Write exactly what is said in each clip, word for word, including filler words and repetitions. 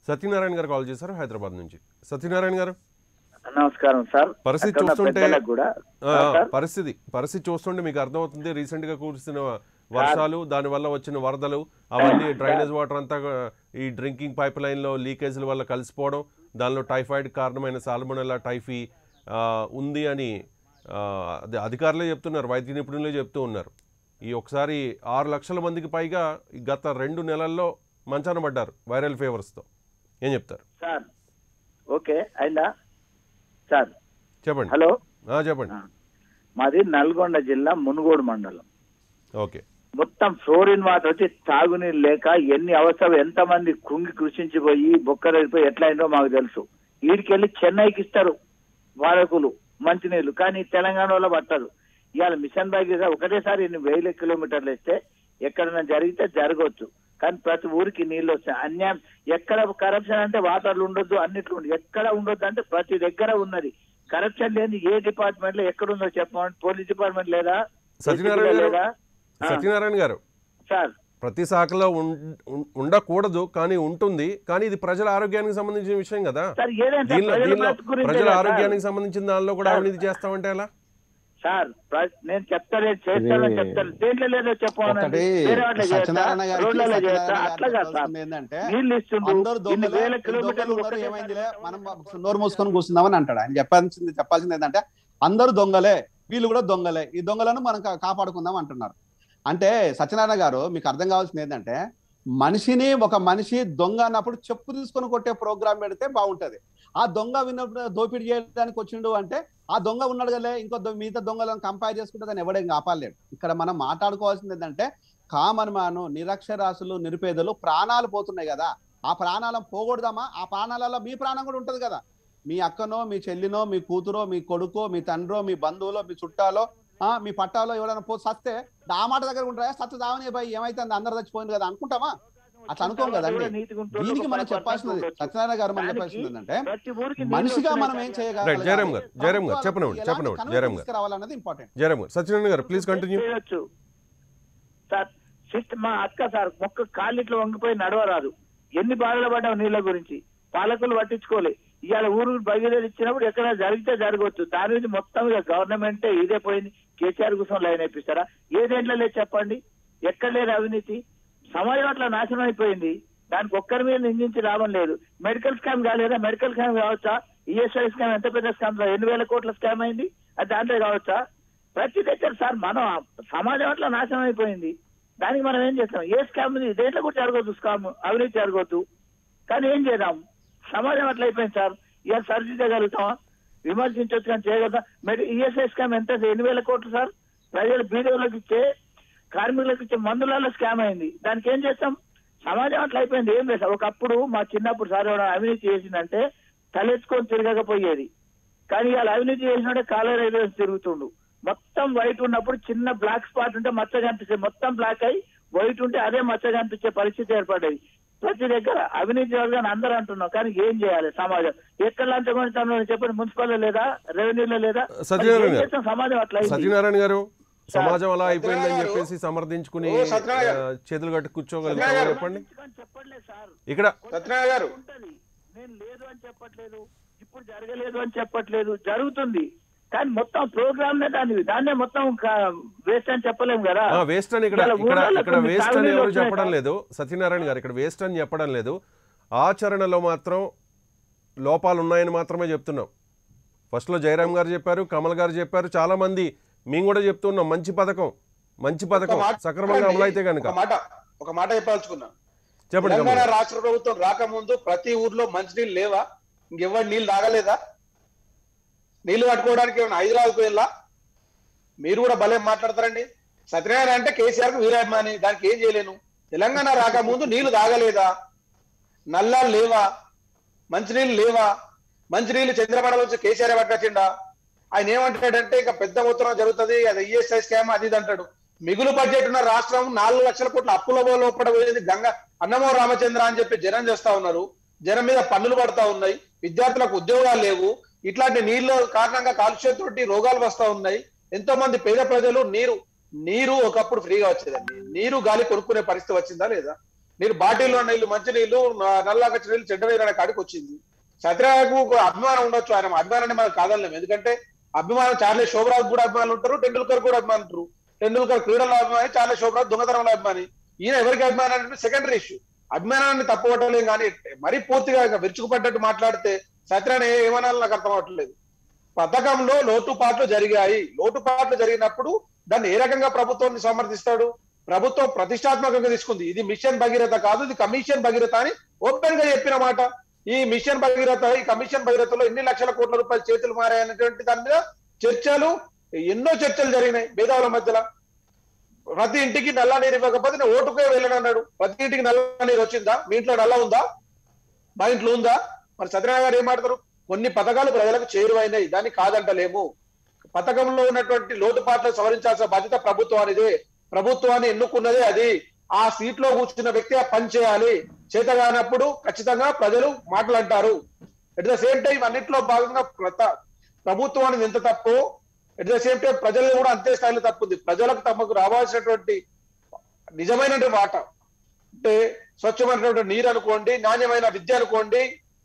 సత్యనారాయణ గారు కాల్ చేశారు హైదరాబాద్ నుంచి. సత్యనారాయణ గారు నమస్కారం సార్. పరిస్థితి చూస్తుంటే పరిస్థితి పరిస్థితి చూస్తుంటే మీకు అర్థమవుతుంది. రీసెంట్ గా కురిసిన వర్షాలు, దాని వల్ల వచ్చిన వరదలు, అవన్నీ డ్రైనేజ్ వాటర్ అంతా ఈ డ్రింకింగ్ పైప్ లైన్ లో లీకేజ్ల వల్ల కలిసిపోవడం, దానిలో టైఫాయిడ్ కారణమైన సాల్మోనెల్లా టైఫీ ఉంది అని అధికారులే చెప్తున్నారు, వైద్య నిపుణులే చెప్తూ ఉన్నారు. ఈ ఒకసారి ఆరు లక్షల మందికి పైగా గత రెండు నెలల్లో మంచాన పడ్డారు వైరల్ ఫీవర్స్తో. ఏం చెప్తారు సార్? ఓకే అయిందా సార్? చెప్పండి. హలో చెప్పండి. మాది నల్గొండ జిల్లా మునుగోడు మండలం. ఓకే. మొత్తం ఫ్లోరిన్ వాటర్ వచ్చి తాగునీరు లేక ఎన్ని అవసరం, ఎంతమంది కుంగి కృషించిపోయి బొక్కరైపోయి ఎట్లా అయిందో మాకు తెలుసు. వీడికెళ్ళి చెన్నైకి ఇస్తారు వారకులు మంచినీళ్ళు, కానీ తెలంగాణలో పట్టదు. ఇవాళ మిషన్ భాగీరథ ఒకటేసారి ఇన్ని వేల కిలోమీటర్లు ఇస్తే ఎక్కడైనా జరిగితే జరగవచ్చు, కానీ ప్రతి ఊరికి నీళ్లు వస్తాయి. అన్యాయం ఎక్కడ కరప్షన్ అంటే వాటర్లు ఉండొద్దు, అన్నిట్లు ఎక్కడ ఉండొద్దు అంటే ప్రతి దగ్గర ఉన్నది. కరప్షన్ లేని ఏ డిపార్ట్మెంట్ లో ఎక్కడుందో చెప్పండి. పోలీస్ డిపార్ట్మెంట్ లేదా? సత్యనారాయణ సత్యనారాయణ గారు సార్, ప్రతి శాఖలో ఉండకూడదు కానీ ఉంటుంది, కానీ ఇది ప్రజల ఆరోగ్యానికి సంబంధించిన విషయం కదా. ప్రజల ఆరోగ్యానికి సంబంధించిన దానిలో కూడా అవినీతి చేస్తామంటే ఎలా సార్? నేను చెప్తాను చేస్తానని చెప్తాను, దేంట్లో లేదో చెప్పండి. మనం నోరు మూసుకొని కూర్చుందామని అంటాడు. ఆయన చెప్పాల్సింది చెప్పాల్సింది ఏంటంటే అందరూ దొంగలే, వీళ్ళు కూడా దొంగలే, ఈ దొంగలను మనం కాపాడుకుందాం అంటున్నారు. అంటే సత్యనారాయణ గారు మీకు అర్థం కావాల్సింది ఏంటంటే, మనిషిని ఒక మనిషి దొంగ అన్నప్పుడు చెప్పు తీసుకొని కొట్టే ప్రోగ్రామ్ పెడితే బాగుంటది. ఆ దొంగ విన్నప్పుడు దోపిడీ చేయడానికి వచ్చిండు అంటే ఆ దొంగ ఉన్నాడు కదా, ఇంకో మిగతా దొంగలను కంపేర్ చేసుకుంటే దాన్ని ఎవడేం కాపాడలేడు. ఇక్కడ మనం మాట్లాడుకోవాల్సింది ఏంటంటే, కామన్ మ్యాన్, నిరక్షరాస్యులు, నిరుపేదలు ప్రాణాలు పోతున్నాయి కదా, ఆ ప్రాణాలను పోగొడదామా? ఆ ప్రాణాలలో మీ ప్రాణం కూడా ఉంటది కదా. మీ అక్కనో, మీ చెల్లినో, మీ కూతురో, మీ కొడుకో, మీ తండ్రో, మీ బంధువులో, మీ చుట్టాలో, ఆ మీ పట్టాలో ఎవరైనా పో సస్తే ఆ మాట దగ్గర ఉంటాయా? సత్తు దావనే భయ్ ఏమైతుంది, అందరు చచ్చిపోయింది కదా అనుకుంటామా? అట్లా అనుకోం కదండి. దీనికి మనం చెప్పాల్సింది సత్యనారాయణ గారు మనం చెప్పాల్సింది ఏంటంటే, మనిషిగా మనం ఏం చేయగలం తీసుకురావాలన్నది ఇంపార్టెంట్. సత్యనారాయణ గారు ప్లీజ్ కంటిన్యూ. సార్ మా అక్క సార్ మొక్క కాళ్ళిట్లో వంగిపోయి నడవరాదు, ఎన్ని బాధలు పడ్డావు నీళ్ళ గురించి, పాలకులు పట్టించుకోలే. ఇవాళ ఊరు బయలుదేరి ఇచ్చినప్పుడు ఎక్కడ జరిగితే జరగవచ్చు, దాని నుంచి మొత్తం గవర్నమెంటే ఇదే పోయింది. కేసీఆర్ కోసం లైన్ అయిపిస్తారా? ఏదేంట్లో లేదు చెప్పండి, ఎక్కడ లేదు అవినీతి. సమాజం అట్లా నాశనం అయిపోయింది, దానికి ఒక్కరి మీద నిందించి లాభం లేదు. మెడికల్ స్కామ్ కాలేదా? మెడికల్ స్కామ్ కావచ్చా? ఈఎస్ఐ స్కామ్ ఎంత పెద్ద స్కామ్, ఎన్ని వేల కోట్ల స్కామ్ అయింది, అది దాంట్లో కావచ్చా? ప్రతి దగ్గర సార్ మనం సమాజం అట్లా నాశనం అయిపోయింది, దానికి మనం ఏం చేస్తాం? ఏ స్కామ్ దేంట్లో కూడా జరగవద్దు, స్కామ్ అవినీతి జరగవద్దు, కానీ ఏం చేద్దాం? సమాజం అట్లా అయిపోయింది సార్. ఇవాళ సరిదిద్దగలుగుతామా? విమర్శించవచ్చు కానీ చేయగలుగుతాం. మరి ఈఎస్ఐ స్కామ్ ఎంత, ఎన్ని వేల కోట్లు సార్. ప్రజలు బీదోళ్ళకి ఇచ్చే, కార్మికులకు ఇచ్చే మందులలో స్కామ్ అయింది, దానికి ఏం చేస్తాం? సమాజం అట్లా అయిపోయింది, ఏం లేదు సార్. ఒకప్పుడు మా చిన్నప్పుడు సార్ అవినీతి చేసిందంటే తలెత్తుకొని తిరగకపోయేది, కానీ ఇవాళ అవినీతి చేసినట్టే కాలర్ రైలు తిరుగుతుండు. మొత్తం వైట్ ఉన్నప్పుడు చిన్న బ్లాక్ స్పాట్ ఉంటే మచ్చ కనిపిస్తే, మొత్తం బ్లాక్ అయి వైట్ ఉంటే అదే మచ్చ కనిపించే పరిస్థితి ఏర్పడ్డది. ప్రతి దగ్గర అవినీతి వర్గాన్ని అందరూ అంటున్నాం, కానీ ఏం చేయాలి? సమాజం ఎక్కడ లంచగొంటామో చెప్పండి. మున్సిపల్లో లేదా, రెవెన్యూలో లేదా? సమాజం అట్లా. సత్యనారాయణ గారు సమాజం అలా అయిపోయిందని చెప్పేసి సమర్థించుకుని చేతులు కట్టి కూర్చోగలుగుతాం చెప్పండి. చెప్పట్లేదు సార్ ఇక్కడ సత్యనారాయణ గారు, నేను లేదు అని చెప్పట్లేదు, ఇప్పుడు జరగలేదు అని చెప్పట్లేదు, జరుగుతుంది. కానీ మొత్తం ప్రోగ్రామ్ నే దాన్ని దాన్నే మొత్తం వేస్ట్ అని చెప్పలేము కదా. వేస్ట్ అని ఇక్కడ ఇక్కడ ఇక్కడ వేస్ట్ అని ఎవరు చెప్పడం లేదు సత్యనారాయణ గారు, ఇక్కడ వేస్ట్ అని చెప్పడం లేదు. ఆచరణలో మాత్రం లోపాలు ఉన్నాయని మాత్రమే చెప్తున్నాం. ఫస్ట్లో జయరాం గారు చెప్పారు, కమల్ గారు చెప్పారు, చాలా మంది మేము కూడా చెప్తున్నాం. మంచి పథకం మంచి పథకం సక్రమంగా అమలైతే కనుక ఒక మాట చెప్పాల్చుకున్నా. చెప్పండి. తెలంగాణ రాష్ట్ర ప్రభుత్వం రాకముందు ప్రతి ఊర్లో మంచినీళ్ళు లేవా? ఇంకెవరు నీళ్ళు తాగలేదా? నీళ్లు పట్టుకోవడానికి ఏమైనా హైదరాబాద్ పోయిల్లా? మీరు కూడా భలే మాట్లాడతారండి. సత్యనారాయణ అంటే కేసీఆర్ కు వీరాభిమాని, దానికి ఏం చేయలేను. తెలంగాణ రాకముందు నీళ్లు తాగలేదా? నల్లాలు లేవా? మంచినీళ్ళు లేవా? మంచినీళ్ళు చంద్రబాబు వచ్చి కేసీఆర్ పట్టుకొచ్చిండా? ఆయన ఏమంటాడంటే ఇక పెద్ద మొత్తం జరుగుతుంది, అది ఈఎస్ఐ స్కామ్ అది ఇది అంటాడు. మిగులు బడ్జెట్ ఉన్న రాష్ట్రం నాలుగు లక్షల కోట్ల అప్పుల లోపల పోయింది. గంగ అన్నమో రామచంద్ర అని చెప్పి జనం చేస్తా ఉన్నారు, జనం మీద పన్నులు పడతా ఉన్నాయి, విద్యార్థులకు ఉద్యోగాలు లేవు. ఇట్లాంటి నీళ్ళ కారణంగా కాలుష్యంతోటి రోగాలు వస్తా ఉన్నాయి. ఎంతో మంది పేద ప్రజలు నీరు నీరు ఒకప్పుడు ఫ్రీగా వచ్చేదండి, నీరు గాలి కొనుక్కునే పరిస్థితి వచ్చిందా లేదా? నేను బాటిల్లో నీళ్లు మంచి నీళ్లు నల్లగచ్చి నీళ్లు చెడ్డ నీళ్ళు అనే కాడికి వచ్చింది. సత్యనారాయణకు ఒక అభిమానం ఉండొచ్చు, ఆయన అభిమానాన్ని మనం కాదనలేము. ఎందుకంటే అభిమానం చార్లీ శోభరాజ్ కూడా అభిమానులు ఉంటారు, టెండూల్కర్ కూడా అభిమానులు ఉంటారు. టెండూల్కర్ క్రీడలో అభిమాని, చార్లీ శోభరాజ్ దొంగతనంలో అభిమాని. ఈయన ఎవరికి అభిమానం అంటే సెకండరీ ఇష్యూ. అభిమానాన్ని తప్పవటలేం కానీ మరీ పూర్తిగా విరుచుకుపడ్డట్టు మాట్లాడితే సత్యనారాయణ ఏమనాలో నాకు అర్థం అవట్లేదు. పథకంలో లోటుపాట్లు జరిగాయి. లోటుపాట్లు జరిగినప్పుడు దాన్ని ఏ రకంగా ప్రభుత్వాన్ని సమర్థిస్తాడు? ప్రభుత్వం ప్రతిష్టాత్మకంగా తీసుకుంది. ఇది మిషన్ భగీరథ కాదు, ఇది కమిషన్ భగీరథ అని ఓపెన్ గా చెప్పిన మాట. ఈ మిషన్ భగీరథ, ఈ కమిషన్ భగీరథలో ఎన్ని లక్షల కోట్ల రూపాయలు చేతులు మారాయనేటువంటి దాని మీద చర్చలు, ఎన్నో చర్చలు జరిగినాయి మేధావుల మధ్యలో. ప్రతి ఇంటికి నల్ల నీరు ఇవ్వకపోతే నేను ఓటుకే వెళ్ళనన్నాడు. ప్రతి ఇంటికి నల్ల నీరు వచ్చిందా? మీ ఇంట్లో నల్ల ఉందా? మా ఇంట్లో ఉందా? మరి సత్యనారాయణ గారు ఏం మాట్లాడతారు? కొన్ని పథకాలు ప్రజలకు చేరువైనాయి, దాన్ని కాదంటలేము. పథకంలో ఉన్నటువంటి లోటుపాట్లు సవరించాల్సిన బాధ్యత ప్రభుత్వానిదే. ప్రభుత్వాన్ని ఎన్నుకున్నదే అది. ఆ సీట్ లో కూర్చున్న వ్యక్తి ఆ పని చేయాలి. చేతగానప్పుడు ఖచ్చితంగా ప్రజలు మాటలంటారు. ఎట్ ద సేమ్ టైం అన్నింటిలో భాగంగా ప్రభుత్వానికి ఎంత తప్పు, ఎట్ ద సేమ్ టైం ప్రజలు కూడా అంతే స్థాయిలో తప్పుంది. ప్రజలకు తమకు రావాల్సినటువంటి నిజమైనటువంటి వాట అంటే స్వచ్ఛమైనటువంటి నీరు అనుకోండి, నాణ్యమైన విద్య అనుకోండి,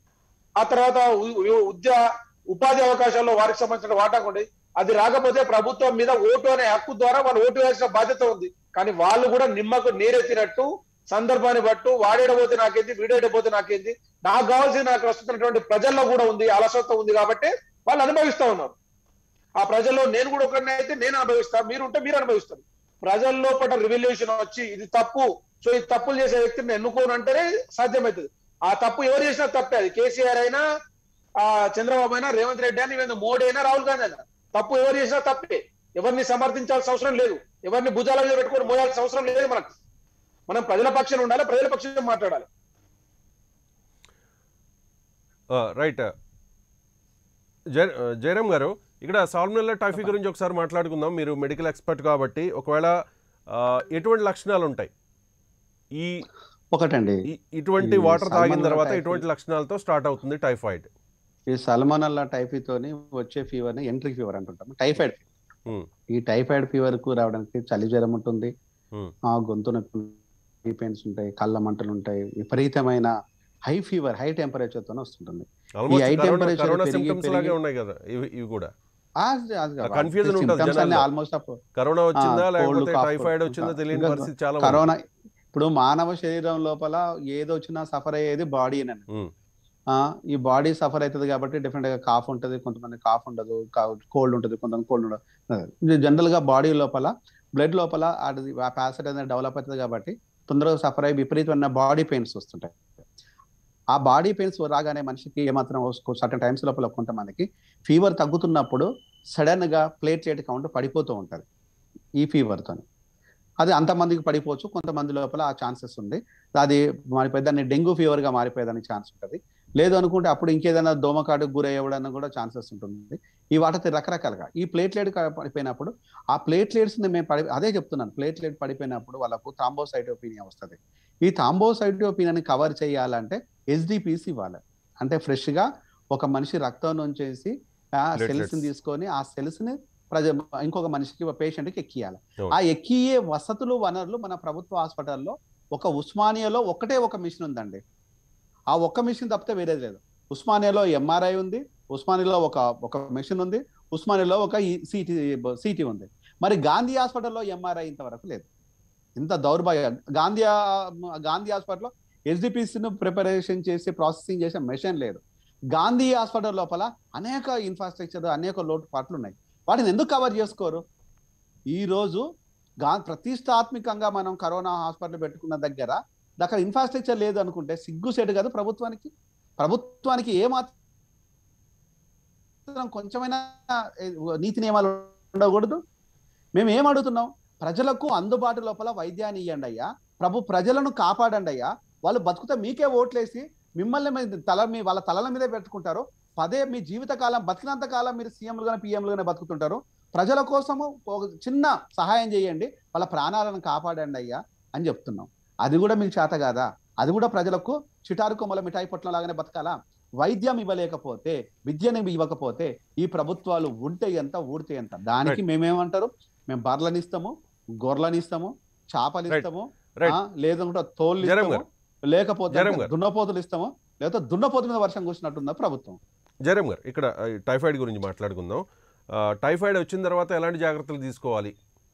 ఆ తర్వాత ఉద్య ఉపాధి అవకాశాల్లో వారికి సంబంధించిన వాటా అనుకోండి, అది రాకపోతే ప్రభుత్వం మీద ఓటు అనే హక్కు ద్వారా వాళ్ళు ఓటు వేయాల్సిన బాధ్యత ఉంది. కానీ వాళ్ళు కూడా నిమ్మకు నీరెత్తినట్టు సందర్భాన్ని బట్టు వాడేయకపోతే నాకేంది, వీడేయకపోతే నాకేంది, నాకు కావాల్సిన నాకు వస్తున్నటువంటి ప్రజల్లో కూడా ఉంది, అలసత్వం ఉంది. కాబట్టి వాళ్ళు అనుభవిస్తా ఉన్నారు. ఆ ప్రజల్లో నేను కూడా ఒకరిని అయితే నేను అనుభవిస్తా, మీరు ఉంటే మీరు అనుభవిస్తారు. ప్రజల్లో పట్ల రివల్యూషన్ వచ్చి ఇది తప్పు, సో ఈ తప్పులు చేసే వ్యక్తిని ఎన్నుకోను అంటేనే సాధ్యమవుతుంది. ఆ తప్పు ఎవరు చేసినా తప్పే. అది కేసీఆర్ అయినా, ఆ చంద్రబాబు అయినా, రేవంత్ రెడ్డి అయినా, మోడీ అయినా, రాహుల్ గాంధీ అయినా, తప్పు ఎవరు చేసినా తప్పే. ఎవరిని సమర్థించాల్సిన అవసరం లేదు, ఎవరిని భుజాల మీద పెట్టుకొని మోయాల్సిన అవసరం లేదు. మనకు మనం ప్రజల పక్షాన ఉండాలి, ప్రజల పక్షాన మాట్లాడాలి. రైట్. జయరామ్ గారు, ఇక్కడ సాల్మోనెల్లా టైఫీ గురించి ఒకసారి మాట్లాడుకుందాం. మీరు మెడికల్ ఎక్స్పర్ట్ కాబట్టి ఒకవేళ ఎటువంటి లక్షణాలు ఉంటాయి ఈ ఒకటండి, ఇటువంటి వాటర్ తాగిన తర్వాత ఎటువంటి లక్షణాలతో స్టార్ట్ అవుతుంది టైఫాయిడ్? ఈ సాల్మోనెల్లా టైఫీతోని వచ్చే ఫీవర్ ని ఎంట్రీ ఫీవర్ అంటుంటాం, టైఫాయిడ్ ఫీవర్. ఈ టైఫాయిడ్ ఫీవర్ కు రావడానికి చలి జ్వరం ఉంటుంది, ఆ గొంతు నొప్పి పెయిన్స్ ఉంటాయి, కళ్ళ మంటలు ఉంటాయి, విపరీతమైన హై ఫీవర్, హై టెంపరేచర్ తోనే వస్తుంటుంది. ఈ హై టెంపరేచర్ కరోనా ఇప్పుడు మానవ శరీరం లోపల ఏదో వచ్చినా సఫర్ అయ్యేది బాడీ అని. ఈ బాడీ సఫర్ అవుతుంది కాబట్టి డిఫరెంట్ గా కాఫ్ ఉంటుంది, కొంతమంది కాఫ్ ఉండదు, కోల్డ్ ఉంటుంది, కొంతమంది కోల్డ్ ఉండదు. జనరల్ గా బాడీ లోపల బ్లడ్ లోపల అది ప్యాసెట్ అనేది డెవలప్ అవుతుంది కాబట్టి తొందరగా సఫర్ అయ్యి విపరీతమైన బాడీ పెయిన్స్ వస్తుంటాయి. ఆ బాడీ పెయిన్స్ రాగానే మనిషికి ఏమాత్రం సర్టన్ టైమ్స్ లోపల కొంతమందికి ఫీవర్ తగ్గుతున్నప్పుడు సడన్ గా ప్లేట్లెట్ కౌంట్ పడిపోతూ ఉంటుంది ఈ ఫీవర్తో. అది అంతమందికి పడిపోవచ్చు, కొంతమంది లోపల ఆ ఛాన్సెస్ ఉంది. అది మారిపోయేదాన్ని డెంగ్యూ ఫీవర్ గా మారిపోయేదానికి ఛాన్స్ ఉంటుంది. లేదు అనుకుంటే అప్పుడు ఇంకేదైనా దోమకాటుకు గురయ్యడానికి కూడా ఛాన్సెస్ ఉంటుంది. ఈ వాటితో రకరకాలుగా ఈ ప్లేట్లెట్ పడిపోయినప్పుడు ఆ ప్లేట్లెట్స్ ని మేము పడి అదే చెప్తున్నాను, ప్లేట్లెట్ పడిపోయినప్పుడు వాళ్ళకు థ్రాంబోసైటోపీనియా వస్తుంది. ఈ థ్రాంబోసైటోపీనియాని కవర్ చేయాలంటే ఎస్డిపిసి ఇవ్వాలి. అంటే ఫ్రెష్ గా ఒక మనిషి రక్తం నుంచి ఆ సెల్స్ ని తీసుకొని ఆ సెల్స్ ని ప్రజ ఇంకొక మనిషికి పేషెంట్కి ఎక్కియాలి. ఆ ఎక్కియే వసతులు వనరులు మన ప్రభుత్వ హాస్పిటల్లో ఒక ఉస్మానియాలో ఒకటే ఒక మిషన్ ఉందండి. ఆ ఒక్క మిషన్ తప్పితే వేరేది లేదు. ఉస్మానియాలో ఎంఆర్ఐ ఉంది, ఉస్మానియాలో ఒక ఒక మిషన్ ఉంది, ఉస్మానియాలో ఒక సిటీ సిటీ ఉంది. మరి గాంధీ హాస్పిటల్లో ఎంఆర్ఐ ఇంతవరకు లేదు. ఇంత దౌర్భాగ్యం. గాంధీ గాంధీ హాస్పిటల్లో ఎస్డిపిసిను ప్రిపరేషన్ చేసి ప్రాసెసింగ్ చేసే మెషిన్ లేదు. గాంధీ హాస్పిటల్ లోపల అనేక ఇన్ఫ్రాస్ట్రక్చర్, అనేక లోటుపాట్లు ఉన్నాయి. వాటిని ఎందుకు కవర్ చేసుకోరు? ఈ రోజు గా ప్రతిష్టాత్మకంగా మనం కరోనా హాస్పిటల్ పెట్టుకున్న దగ్గర అక్కడ ఇన్ఫ్రాస్ట్రక్చర్ లేదు అనుకుంటే సిగ్గుసేటు కాదు ప్రభుత్వానికి. ప్రభుత్వానికి ఏమాత్రం కొంచెమైనా నీతి నియమాలు ఉండకూడదు? మేము ఏం అడుగుతున్నాం? ప్రజలకు అందుబాటు లోపల వైద్యాన్ని ఇవ్వండి అయ్యా, ప్రభు ప్రజలను కాపాడండి అయ్యా. వాళ్ళు బతుకుతే మీకే ఓట్లేసి మిమ్మల్ని తల మీ వాళ్ళ తలల మీదే పెట్టుకుంటారు. పదే మీ జీవితకాలం బతికినంత కాలం మీరు సీఎంలుగానే పిఎంలుగానే బతుకుతుంటారు. ప్రజల కోసము ఒక చిన్న సహాయం చేయండి, వాళ్ళ ప్రాణాలను కాపాడండి అయ్యా అని చెప్తున్నాం. అది కూడా మీకు చేత కాదా? అది కూడా ప్రజలకు చిటారు కొమ్మల మిఠాయి పొట్ల లాగానే బతకాలా? వైద్యం ఇవ్వలేకపోతే, విద్యను ఇవ్వకపోతే ఈ ప్రభుత్వాలు ఉంటే ఎంత, ఊడితే ఎంత? దానికి మేమేమంటారు? మేము బర్లనిస్తాము, గొర్రెలనిస్తాము, చేపలిస్తాము, Right. లేదంటే తోళ్ళు జరం ఇస్తాము, గారు. లేకపోతే జరం గారు. దున్నపోతులు ఇస్తాము, లేకపోతే దున్నపోతు మీద వర్షం కూర్చున్నట్టుందా ప్రభుత్వం. జరం గారు ఇక్కడ ఆ, ఈ టైఫాయిడ్ గురించి మాట్లాడుకుందాం. ఆ, టైఫాయిడ్ వచ్చిన తర్వాత ఎలాంటి జాగ్రత్తలు తీసుకోవాలి?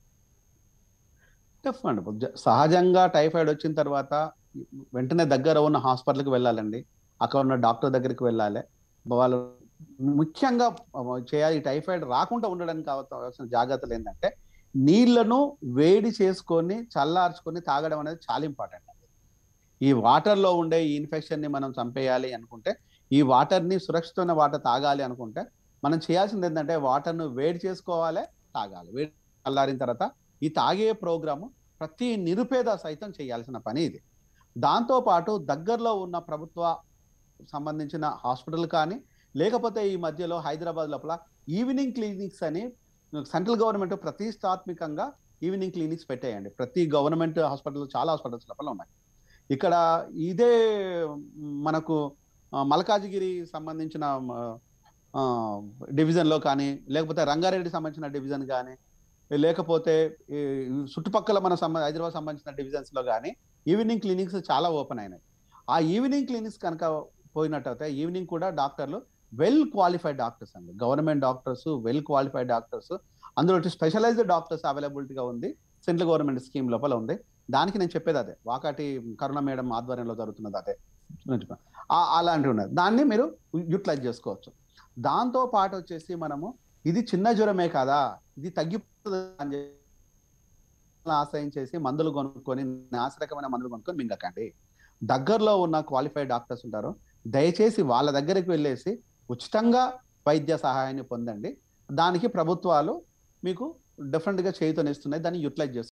డెఫినెట్ సహజంగా టైఫాయిడ్ వచ్చిన తర్వాత వెంటనే దగ్గర ఉన్న హాస్పిటల్కి వెళ్ళాలండి. అక్కడ ఉన్న డాక్టర్ దగ్గరికి వెళ్ళాలి. వాళ్ళు ముఖ్యంగా చేయాలి. టైఫాయిడ్ రాకుండా ఉండడానికి కావాల్సిన జాగ్రత్తలు ఏంటంటే నీళ్లను వేడి చేసుకొని చల్లార్చుకొని తాగడం అనేది చాలా ఇంపార్టెంట్. ఈ వాటర్లో ఉండే ఈ ఇన్ఫెక్షన్ని మనం చంపేయాలి అనుకుంటే, ఈ వాటర్ని సురక్షితమైన వాటర్ తాగాలి అనుకుంటే మనం చేయాల్సింది ఏంటంటే వాటర్ను వేడి చేసుకోవాలి, తాగాలి. వేడి చల్లారిన తర్వాత ఈ తాగే ప్రోగ్రాము ప్రతి నిరుపేద సైతం చేయాల్సిన పని ఇది. దాంతోపాటు దగ్గరలో ఉన్న ప్రభుత్వ సంబంధించిన హాస్పిటల్ కానీ, లేకపోతే ఈ మధ్యలో హైదరాబాద్ లోపల ఈవినింగ్ క్లినిక్స్ అని సెంట్రల్ గవర్నమెంట్ ప్రతిష్టాత్మకంగా ఈవినింగ్ క్లినిక్స్ పెట్టేయండి. ప్రతి గవర్నమెంట్ హాస్పిటల్ చాలా హాస్పిటల్స్ లోపల ఉన్నాయి. ఇక్కడ ఇదే మనకు మల్కాజిగిరి సంబంధించిన డివిజన్లో కానీ, లేకపోతే రంగారెడ్డి సంబంధించిన డివిజన్ కానీ, లేకపోతే చుట్టుపక్కల మన సంబంధ హైదరాబాద్ సంబంధించిన డివిజన్స్లో కానీ ఈవినింగ్ క్లినిక్స్ చాలా ఓపెన్ అయినాయి. ఆ ఈవినింగ్ క్లినిక్స్ కనుక పోయినట్టయితే ఈవినింగ్ కూడా డాక్టర్లు వెల్ క్వాలిఫైడ్ డాక్టర్స్ అండి, government doctors, well qualified doctors, అందులో స్పెషలైజ్డ్ డాక్టర్స్ అవైలబిలిటీగా ఉంది. సెంట్రల్ గవర్నమెంట్ స్కీమ్ లోపల ఉంది. దానికి నేను చెప్పేది అదే, వాకాటి కరుణ మేడం ఆధ్వర్యంలో జరుగుతున్నది అదే. అలాంటివి ఉన్నది, దాన్ని మీరు యూటిలైజ్ చేసుకోవచ్చు. దాంతో పాటు వచ్చేసి మనము ఇది చిన్న జ్వరమే కదా, ఇది తగ్గిపోతుంది అని చెప్పి ఆశ్రయించేసి మందులు కొనుక్కొని నాసిరకమైన మందులు కొనుక్కొని మింగకండి. దగ్గరలో ఉన్న క్వాలిఫైడ్ డాక్టర్స్ ఉంటారు, దయచేసి వాళ్ళ దగ్గరికి వెళ్ళేసి ఉచితంగా వైద్య సహాయాన్ని పొందండి. దానికి ప్రభుత్వాలు మీకు డిఫరెంట్గా చేయుతనిస్తున్నాయి, దాన్ని యూటిలైజ్ చేసుకోండి.